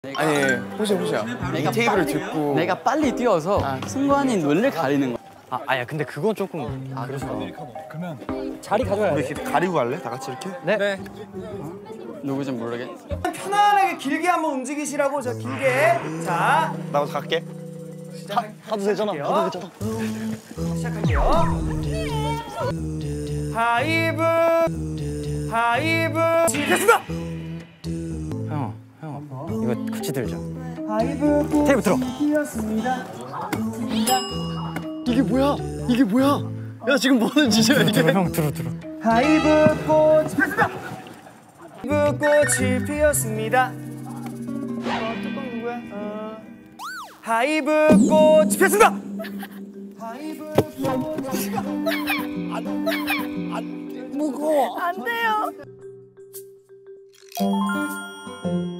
아니, 호시야. 이 테이블을 듣고 내가 빨리 뛰어서 승관이 눈을 가리는 거야. 아야 근데 그건 조금 그래서 그러면 자리 가져야 우리 돼. 이렇게 가리고 갈래? 다 같이 이렇게? 네. 누구진 모르겠. 편안하게 길게 한번 움직이시라고. 자, 길게. 자, 나 먼저 갈게. 가도 되잖아. 가도 되잖아. 시작할게요. 하이브. 됐습니다. 형 이거 같이 들자. 하이브. 테이블 들어. 뛰었습니다. 이게 뭐야? 이게 뭐야? 야 지금 뭐는 짓이야 이게? 형 들어. 하이브 꽃이 피었습니다. 하이브 꽃이 피었습니다. 뚜껑 누구야? 하이브 꽃이 피었습니다. 하이브 꽃이 무거워. 안 돼요.